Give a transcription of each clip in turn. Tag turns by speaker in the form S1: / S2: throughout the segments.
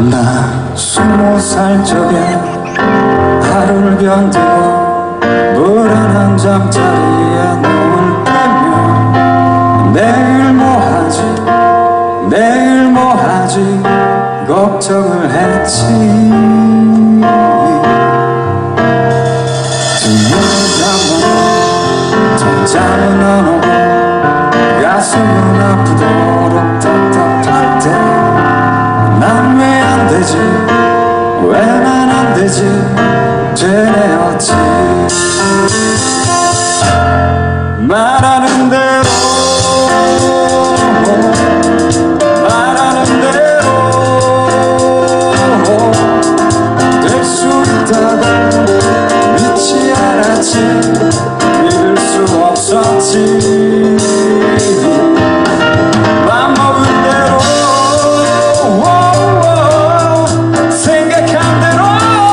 S1: 나 20살 적에 하루를 견디고 불안한 잠자리에 눈을 뜨면 내일 뭐하지 내일 뭐하지 걱정을 했지. 잠은 안 오고 가슴은 아프도록 답답할 때 난 왜 안 되지 왜 난 안 되지 되뇌었지. 말하는 대로 말하는 대로 될 수 있다고 믿지 않았지. 믿을 수 없었지. 맘먹은 대로 생각한 대로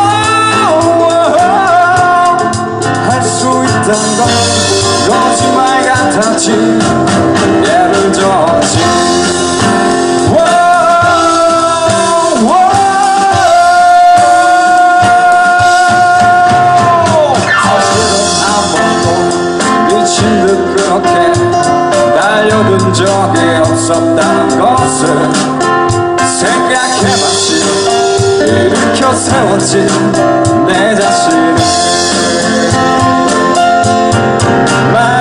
S1: 할 수 있단 건 거짓말 같았지. 예를 들었지. 미친 듯 그렇게 달려든 적이 없었다는 것을 생각해봤지. 일으켜 세웠지 내 자신을.